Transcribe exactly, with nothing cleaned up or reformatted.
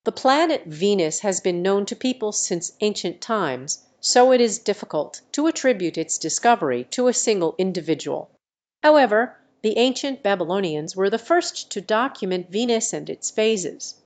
The planet Venus has been known to people since ancient times, so it is difficult to attribute its discovery to a single individual. However, the ancient Babylonians were the first to document Venus and its phases.